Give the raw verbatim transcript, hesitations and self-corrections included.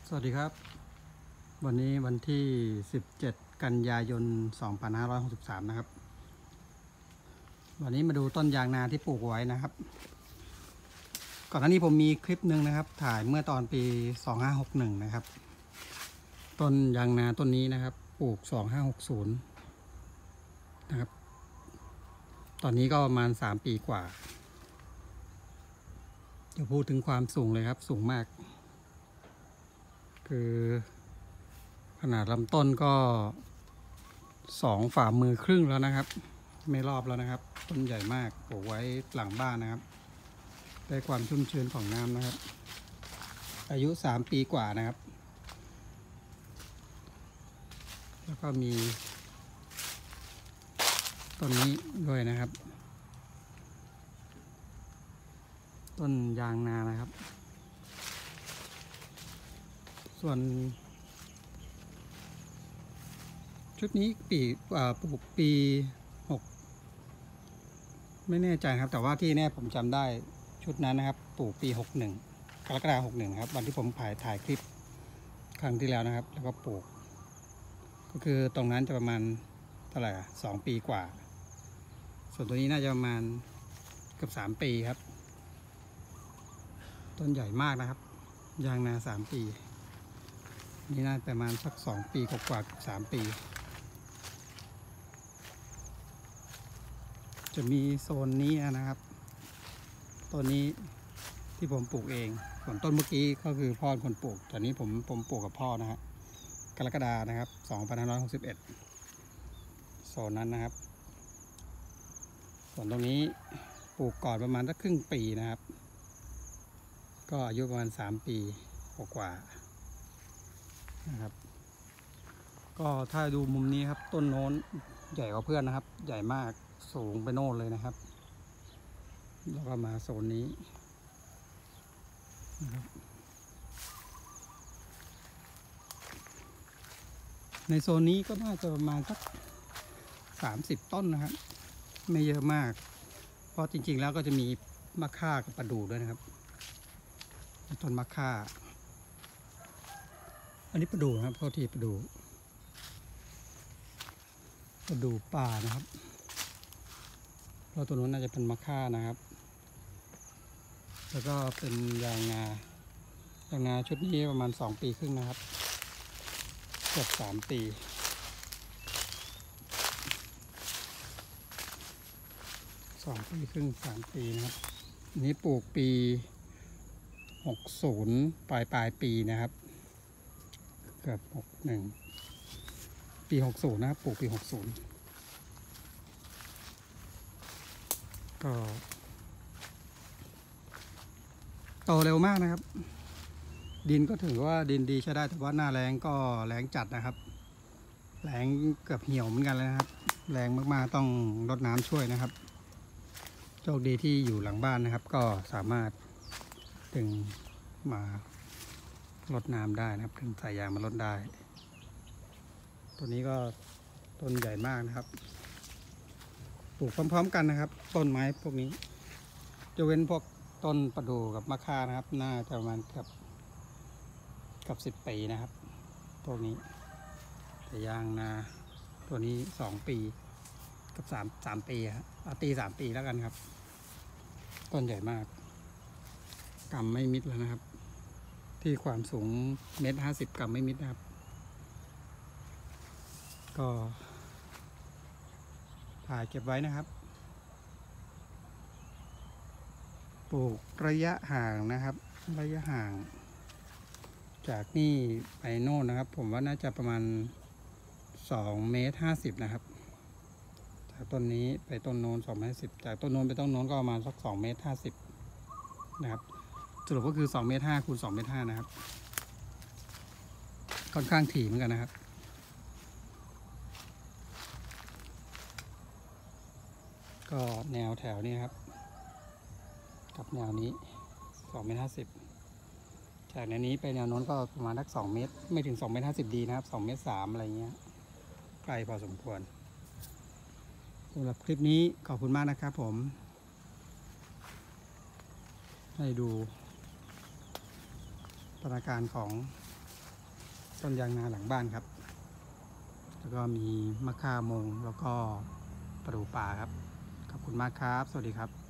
สวัสดีครับวันนี้วันที่สิบเจ็ดกันยายนสองพันห้าร้อยหกสิบสามนะครับวันนี้มาดูต้นยางนาที่ปลูกไว้นะครับก่อนหน้านี้ผมมีคลิปหนึ่งนะครับถ่ายเมื่อตอนปีสองพันห้าร้อยหกสิบเอ็ดนะครับต้นยางนาต้นนี้นะครับปลูกสองพันห้าร้อยหกสิบนะครับตอนนี้ก็ประมาณสามปีกว่าจะพูดถึงความสูงเลยครับสูงมากคือขนาดลำต้นก็สองฝ่ามือครึ่งแล้วนะครับไม่รอบแล้วนะครับต้นใหญ่มากปลูกไว้หลังบ้านนะครับได้ความชุ่มชื้นของน้ำนะครับอายุสามปีกว่านะครับแล้วก็มีต้นนี้ด้วยนะครับต้นยางนานะครับส่วนชุดนี้ปีปลูกปีหกไม่แน่ใจครับแต่ว่าที่แน่ผมจำได้ชุดนั้นนะครับปลูกปีหกหนึ่งกรกฎาคมหกหนึ่งครับวันที่ผมถ่ายถ่ายคลิปครั้งที่แล้วนะครับแล้วก็ปลูกก็คือตรงนั้นจะประมาณเท่าไหร่สองปีกว่าส่วนตัวนี้น่าจะประมาณเกือบสามปีครับต้นใหญ่มากนะครับยางนาสามปีนี่น่าประมาณสักสองปีกว่าๆสามปีจะมีโซนนี้นะครับต้นนี้ที่ผมปลูกเองส่วนต้นเมื่อกี้ก็คือพ่อคนปลูกแต่นี้ผมผมปลูกกับพ่อนะฮะกรกฎานะครับสองพันห้าร้อยหกสิบเอ็ดโซนนั้นนะครับส่วนตรงนี้ปลูกก่อนประมาณสักครึ่งปีนะครับก็อายุประมาณสามปีกว่านะครับก็ถ้าดูมุมนี้ครับต้นโน้นใหญ่กว่าเพื่อนนะครับใหญ่มากสูงไปโน่นเลยนะครับแล้วก็มาโซนนี้นะครับในโซนนี้ก็น่าจะประมาณสักสามสิบต้นนะครับไม่เยอะมากเพราะจริงๆแล้วก็จะมีมะค่ากับประดู่ด้วยนะครับต้นมะค่าอันนี้ประดู่ครับโทษทีประดู่ประดู่ป่านะครับเพราะตัวนู้นน่าจะเป็นมะค่านะครับแล้วก็เป็นยางนายางนาชุดนี้ประมาณสองปีครึ่งนะครับเกือบสามปีสองปีครึ่งสามปีนะครับนี้ปลูกปีหกสิบปลายปลายปีนะครับเกือบหกหนึ่งปีหกสิบนะครับปลูกปีหกสิบก็โตเร็วมากนะครับดินก็ถือว่าดินดีใช้ได้แต่ว่าหน้าแรงก็แรงจัดนะครับแรงเกือบเหี่ยวเหมือนกันเลยนะครับแรงมากๆต้องรดน้ำช่วยนะครับโชคดีที่อยู่หลังบ้านนะครับก็สามารถดึงมารดน้ำได้นะครับดึงสายยางมารดได้ตัวนี้ก็ต้นใหญ่มากนะครับปลูกพร้อมๆกันนะครับต้นไม้พวกนี้จะเว้นพวกต้นประดู่กับมะค่านะครับน่าจะประมาณเกือบกับสิบปีนะครับพวกนี้แต่ยางนาตัวนี้สองปีกับสามสามปีครับเอาตีสามปีแล้วกันครับต้นใหญ่มากกำไม่มิดแล้วนะครับที่ความสูงเมตรห้าสิบกำไม่มิดนะครับก็ถ่ายเก็บไว้นะครับปลูกระยะห่างนะครับระยะห่างจากนี่ไปโน่นนะครับผมว่าน่าจะประมาณสองเมตรห้าสิบนะครับจากต้นนี้ไปต้นโน้นสองเมตรสิบจากต้นโน้นไปต้นโน้นก็ประมาณสักสองเมตรห้าสิบนะครับสรุปก็คือสองเมตรห้าคูณสองเมตรห้านะครับค่อนข้างถี่เหมือนกันนะครับก็แนวแถวนี้ครับกับแนวนี้สองเมตรห้าสิบจากแนวนี้ไปแนวโน้นก็ประมาณสักสองเมตรไม่ถึงสองเมตรห้าสิบดีนะครับสองเมตรสามอะไรเงี้ยไกลพอสมควรสำหรับคลิปนี้ขอบคุณมากนะครับผมให้ดูพัฒนาการของต้นยางนาหลังบ้านครับแล้วก็มีมะข่าโมงแล้วก็ปลาดูปลาครับขอบคุณมากครับสวัสดีครับ